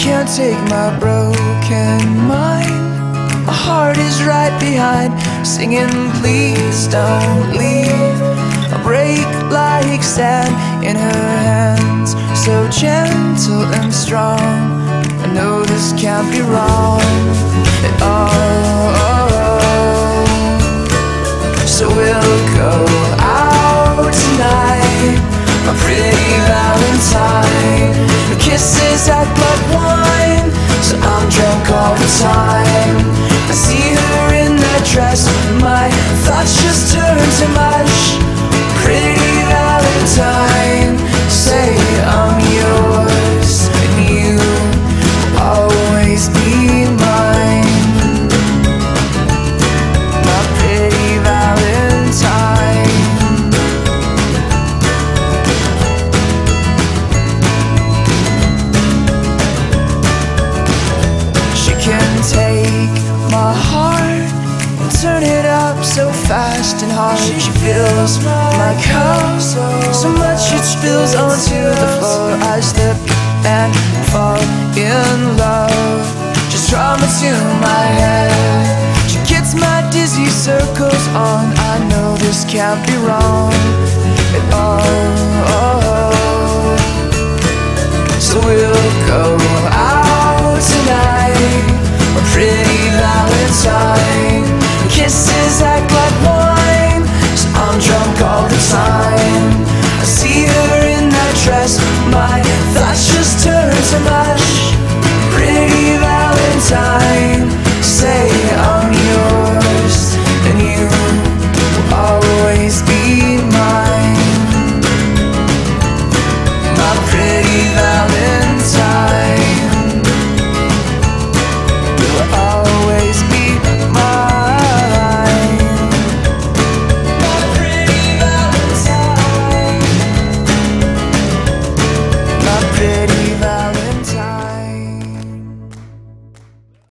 can't take my broken mind. My heart is right behind, singing please don't leave. I break like sand in her hands, so gentle and strong. I know this can't be wrong at all. So we'll go out tonight, my pretty Valentine. Her kisses act like wine, so I'm drunk all the time. I see her in that dress, my thoughts just turn to mush. Pretty Valentine, say I'm yours, and you will always be mine. My pretty Valentine. She can take my heart and turn it up so fast and hard. She fills my cup so much it spills onto the floor. I slip and fall in love, just trauma to my head. She gets my dizzy circles on. I know this can't be wrong at all. So we'll go out